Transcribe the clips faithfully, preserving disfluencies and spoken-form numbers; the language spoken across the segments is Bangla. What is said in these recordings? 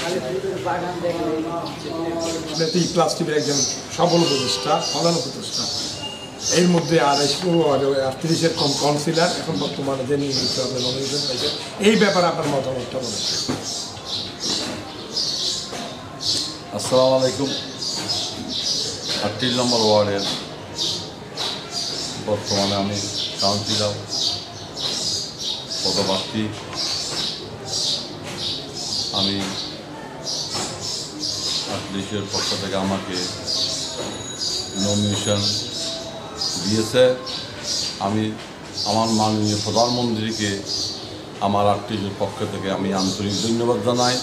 প্লাস টিভির একজন সফল উপদেষ্টা, প্রধান উপদেষ্টা, এর মধ্যে আড়াইশো আটত্রিশের কম কাউন্সিলর এখন বর্তমানে যে নির্বাচিত আপনি নমিনেশন পাইছেন, এই ব্যাপারে আপনার মতামতটা বলেন। আসসালামু আলাইকুম। আটত্রিশ নম্বর ওয়ার্ডের বর্তমানে আমি কাউন্সিলর পদপ্রার্থী। আমি আটত্রিশের পক্ষ থেকে আমাকে নমিনেশন দিয়েছে। আমি আমার মাননীয় প্রধানমন্ত্রীকে আমার আটত্রিশের পক্ষ থেকে আমি আন্তরিক ধন্যবাদ জানাই।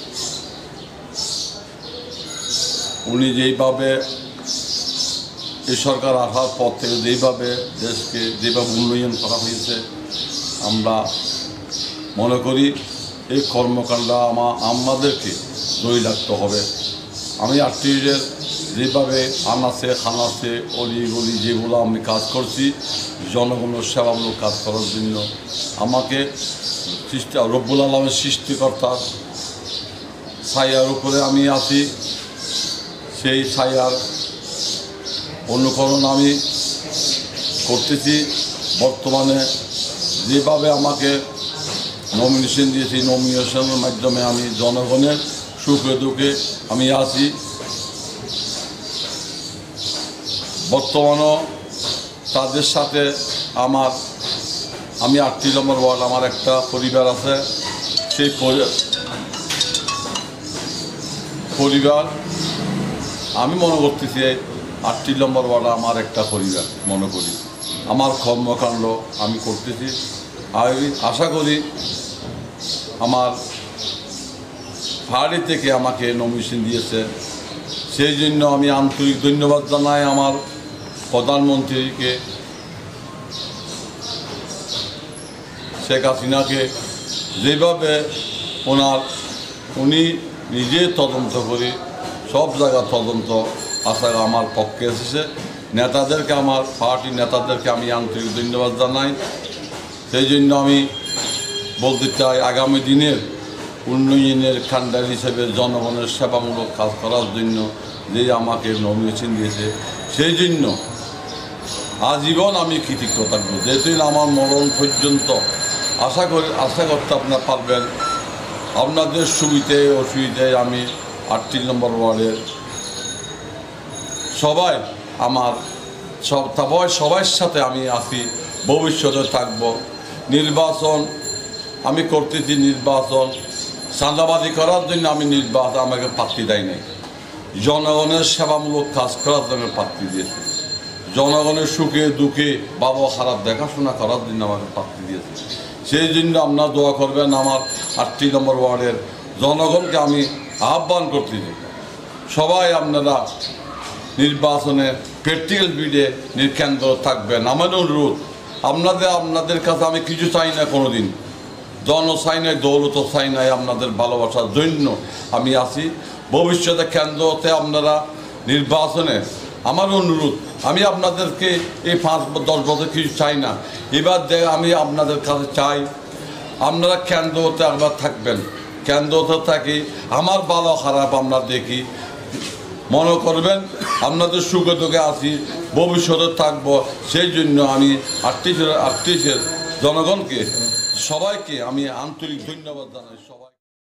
উনি যেইভাবে এই সরকার আসার পর থেকে যেইভাবে দেশকে যেভাবে উন্নয়ন করা হয়েছে, আমরা মনে করি এই কর্মকাণ্ড আমা আমাদেরকে দই রাখতে হবে। আমি আটত্রিশের যেভাবে আনাচে খানাচে অলি গলি যেগুলো আমি কাজ করছি, জনগণের সেবামূলক কাজ করার জন্য আমাকে সৃষ্টি রব্বুল আলমের সৃষ্টিকর্তার ছায়ার উপরে আমি আছি। সেই ছায়ার অনুকরণ আমি করতেছি। বর্তমানে যেভাবে আমাকে নমিনেশন দিয়েছি, নমিনেশনের মাধ্যমে আমি জনগণের সুখে দুঃখে আমি আছি। বর্তমানেও তাদের সাথে আমার আমি আটত্রিশ নম্বর ওয়ার্ড, আমার একটা পরিবার আছে। সেই পরিবার আমি মনে করতেছি আটত্রিশ নম্বর ওয়ার্ড আমার একটা পরিবার মনে করি। আমার কর্মকাণ্ড আমি করতেছি। আমি আশা করি আমার ফাঁড়ি থেকে আমাকে নমিনেশন দিয়েছে, সেই জন্য আমি আন্তরিক ধন্যবাদ জানাই আমার প্রধানমন্ত্রীকে, শেখ হাসিনাকে। যেভাবে ওনার উনি নিজে তদন্ত করে সব জায়গা তদন্ত আশা আমার পক্ষে এসেছে। নেতাদেরকে, আমার পার্টির নেতাদেরকে আমি আন্তরিক ধন্যবাদ জানাই। সেই জন্য আমি বলতে চাই, আগামী দিনের উন্নয়নের কাণ্ডারি হিসেবে জনগণের সেবামূলক কাজ করার জন্য যে আমাকে নমিনেশন দিয়েছে, সেই জন্য আজীবন আমি কৃতজ্ঞ থাকবো। যেদিন আমার মরণ পর্যন্ত আশা করি আশা করতে আপনারা পারবেন, আপনাদের সুবিধে অসুবিধায় আমি আটত্রিশ নম্বর ওয়ার্ডের সবাই আমার সব সবাই সবার সাথে আমি আছি, ভবিষ্যতে থাকব। নির্বাচন আমি করতেছি, নির্বাচন চাঁদাবাজি করার জন্য আমি নির্বাচন আমাকে প্রার্থী দেয় নাই, জনগণের সেবামূলক কাজ করার জন্য প্রার্থী দিয়েছে। জনগণের সুখে দুঃখে বাবা খারাপ দেখাশোনা করার জন্য আমাকে প্রার্থী দিয়েছে। সেই জন্য আপনারা দোয়া করবেন। আমার আটত্রিশ নম্বর ওয়ার্ডের জনগণকে আমি আহ্বান করতেছি, সবাই আপনারা নির্বাচনে প্র্যাকটিক্যাল বিডে নির্কেন্দ্র থাকবেন। আমার অনুরোধ আপনাদের আপনাদের কাছে আমি কিছু চাই না, কোনো দিন জন চাই নাই, দৌলত চাই নাই, আপনাদের ভালোবাসার জন্য আমি আছি। ভবিষ্যতে কেন্দ্রতে আপনারা নির্বাচনে আমার অনুরোধ, আমি আপনাদেরকে এই পাঁচ দশ বছর কিছু চাই না, এবার আমি আপনাদের কাছে চাই আপনারা কেন্দ্রতে একবার থাকবেন। কেন্দ্রতে থাকি আমার ভালো খারাপ আমরা দেখি, মনে করবেন আপনাদের সুখে দুঃখে আছি, ভবিষ্যতে থাকবো। সেই জন্য আমি আটত্রিশের আটত্রিশের জনগণকে সবাইকে আমি আন্তরিক ধন্যবাদ জানাই। সবাই